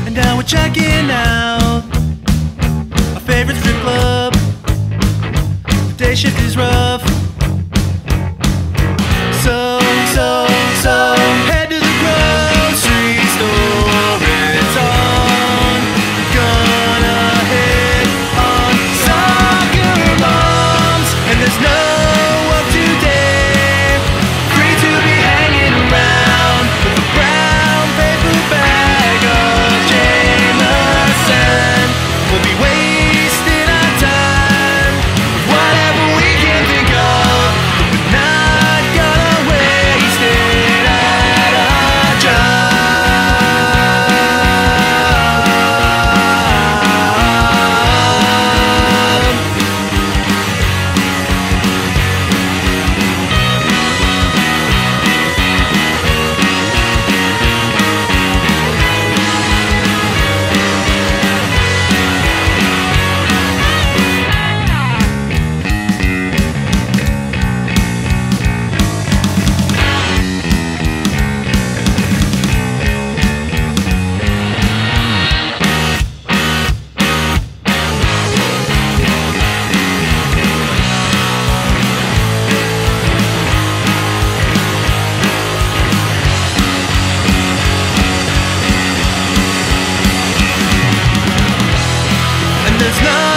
And now we're checking out our favorite strip club. The day shift is rough. So head to the grocery store. It's on. Gonna hit on soccer moms. And there's no up today. Free to be hanging around with a brown paper bag of Jameson. We'll be wasting our time with whatever we can think of, but we're not gonna waste it at our job. There's no